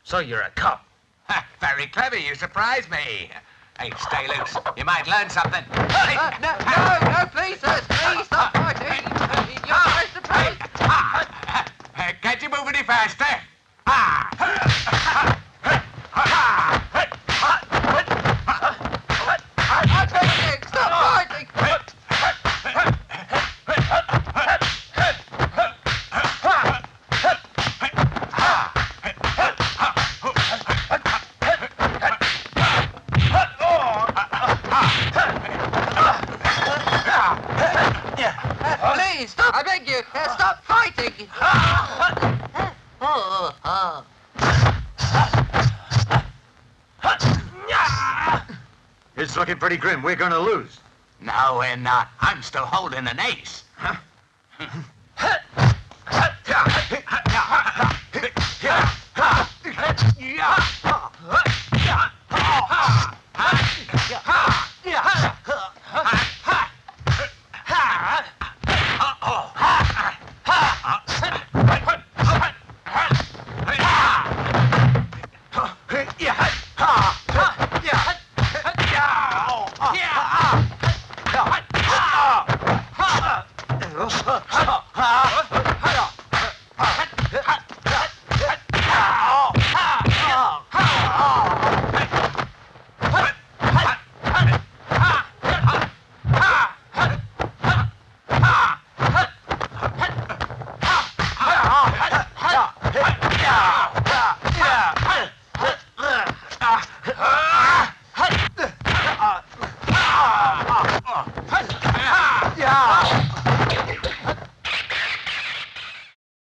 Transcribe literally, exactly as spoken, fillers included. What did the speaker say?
So you're a cop. Very clever, you surprised me. Hey, stay loose. You might learn something. Uh, no, no, no, please, sir. Please stop fighting. You're supposed to play. Uh, can't you move any faster? Ah! I'm begging, stop fighting. Please, stop. I beg you, uh, stop fighting. Oh, oh. It's looking pretty grim. We're going to lose. No, we're not. I'm still holding an ace. Huh?